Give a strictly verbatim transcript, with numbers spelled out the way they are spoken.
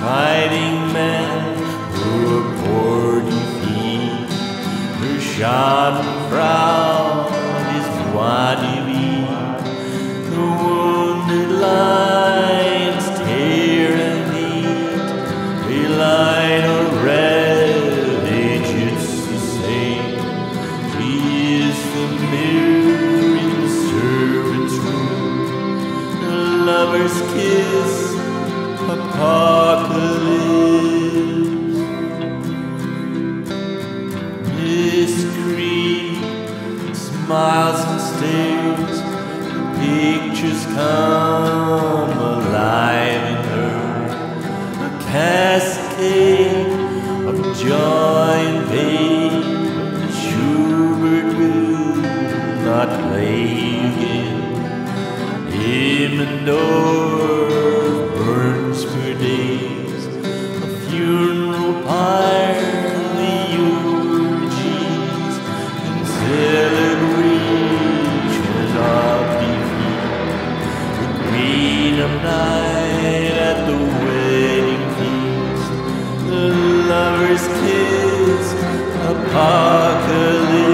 fighting men who abhor defeat. Her Schadenfreude is joie de vivre. The wounded lions tear and eat. They light a red Jutsu saint. She is familiar in the servant's room. The lover's kiss, apocalypse. Miss Creed smiles and stares. The pictures come alive in her. A cascade of joy and pain. Schubert will not play again. Immendorf burns for days. A funeral pyre, the eulogies and celebrations of defeat. The queen of night at the wedding feast. The lover's kiss, apocalypse.